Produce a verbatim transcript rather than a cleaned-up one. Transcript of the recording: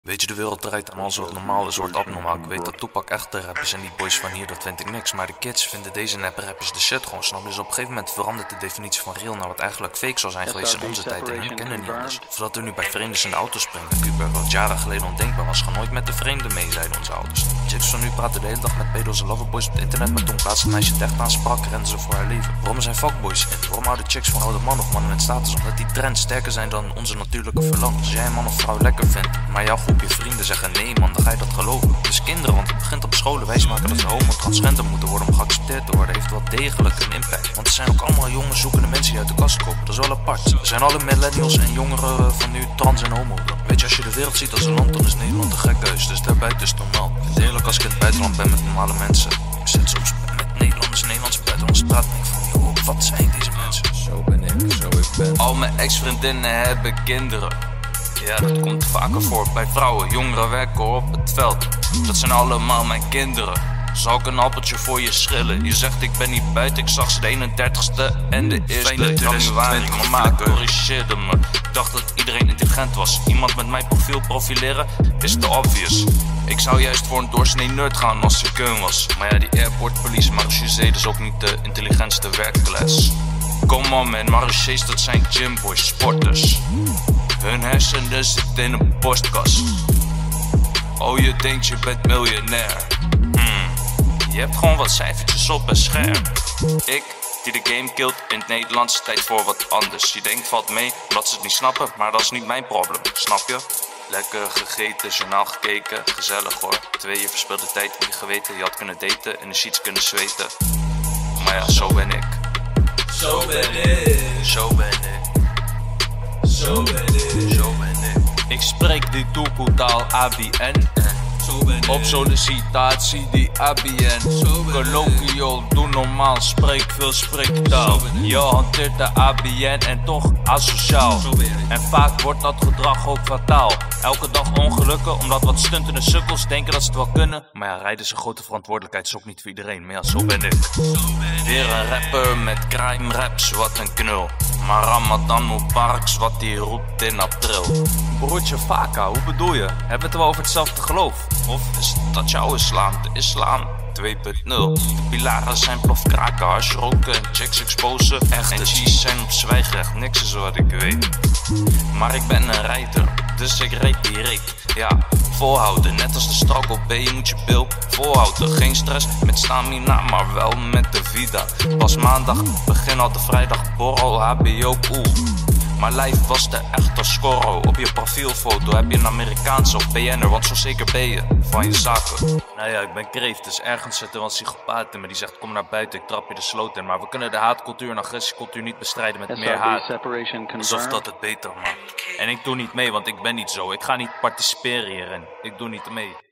Weet je, de wereld draait en alles wat normaal is wordt abnormaal. Ik weet dat Tupac echt de rap is en die boys van hier, dat vind ik niks. Maar de kids vinden deze nep rappers de shit gewoon, snap je? Dus op een gegeven moment verandert de definitie van real naar wat eigenlijk fake zou zijn geweest in onze tijd. En hun kennen niet anders. Voordat we nu bij vreemden in de auto springen. Cuba, wat jaren geleden ondenkbaar was, ga nooit met de vreemden mee, zeiden onze ouders. Chicks van nu praten de hele dag met pedo's en loverboys op het internet. Maar toen plaatst een meisje het echt aansprak, rennen ze voor haar leven. Waarom zijn fuckboys in? Waarom houden chicks van oude man of mannen met status? Omdat die trends sterker zijn dan onze natuurlijke verlangens. Als jij een man of vrouw lekker vindt, maar jouw groepje vrienden zeggen nee man, dan ga je dat geloven. Dus kinderen, want het begint op scholen wijsmaken dat ze homo transgender moeten worden om geaccepteerd te worden, heeft wel degelijk een impact. Want er zijn ook allemaal jonge zoekende mensen die uit de kast komen. Dat is wel apart. Er zijn alle millennials en jongeren van nu trans en homo. Weet je, als je de wereld ziet als een land, dan is Nederland een gekhuis. Dus daarbuiten is het normaal. Ik vind het heerlijk als ik in het buitenland ben met normale mensen. Ik zit soms met Nederlanders, Nederlandse buitenlandse praat en ik van, joh, wat zijn deze mensen? Zo ben ik, zo ik ben. Al mijn ex-vriendinnen hebben kinderen. Ja, dat komt vaker voor bij vrouwen. Jongeren werken op het veld. Dat zijn allemaal mijn kinderen. Zal ik een appeltje voor je schillen? Je zegt ik ben niet buiten, ik zag ze de eenendertigste en de eerste januari. Mama corrigeerde me, ik dacht dat iedereen intelligent was. Iemand met mijn profiel profileren is te obvious. Ik zou juist voor een doorsnee nerd gaan als ik kun was. Maar ja, die airport police marechaussee is ook niet de intelligentste werkklas. Come on man, marechaussées dat zijn gymboys, sporters. Hun hersenen zitten in een borstkas. Oh, je denkt je bent miljonair. Hmm. Je hebt gewoon wat cijfertjes op een scherm. Ik, die de game killt in het Nederlands, tijd voor wat anders. Je denkt valt mee, omdat ze het niet snappen, maar dat is niet mijn probleem, snap je? Lekker gegeten, journaal gekeken, gezellig hoor. Twee, je verspeelde tijd in je geweten, je had kunnen daten en de sheets kunnen zweten. Maar ja, zo ben ik. Zo ben ik. Zo ben ik. Zo ben ik. Zo ben ik. Ik spreek die toekoetaal A B N. Zo ben ik. Op sollicitatie die A B N. Colloquial, doe normaal, spreek veel spreektaal. Je hanteert de A B N en toch asociaal. En vaak wordt dat gedrag ook fataal. Elke dag ongelukken, omdat wat stuntende sukkels denken dat ze het wel kunnen. Maar ja, rijden is een grote verantwoordelijkheid, is ook niet voor iedereen. Maar ja, zo ben ik. Weer een rapper met crime raps, wat een knul. Maar Ramadan Mubaraks, wat die roept in april. Broertje Faka, hoe bedoel je? Hebben we het wel over hetzelfde geloof? Of is dat jouw islam, de islam twee punt nul? De pilaren zijn plofkraken, hash roken en chicks exposen. Echte G's zijn op zwijgrecht, niks is wat ik weet. Maar ik ben een rijder, dus ik reed die reek. Ja, volhouden, net als de struggle B moet je pil volhouden. Geen stress met stamina, maar wel met de vida. Pas maandag, begin al de vrijdag, borrel, H B O, cool. Maar lijf was de echte scorro. Op je profielfoto heb je een Amerikaanse of B N'er, want zo zeker ben je van je zaken. Nou ja, ik ben kreeft, dus ergens zit er wel een psychopaat in me die zegt kom naar buiten, ik trap je de sloot in. Maar we kunnen de haatcultuur en agressiecultuur niet bestrijden met meer haat. Alsof dat het beter maakt. En ik doe niet mee, want ik ben niet zo. Ik ga niet participeren hierin. Ik doe niet mee.